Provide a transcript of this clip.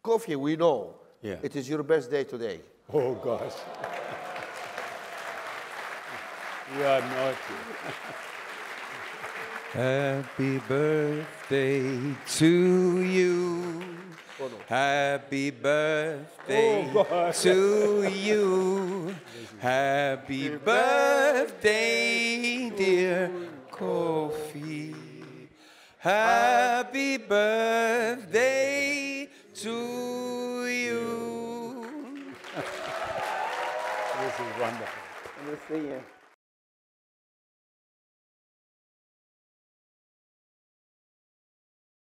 Kofi, we know Yeah. it is your birthday today. Oh, gosh. You are naughty. Happy birthday to you. Happy birthday to you. Happy birthday, dear Kofi. Happy birthday to you. This is wonderful. Good to see you.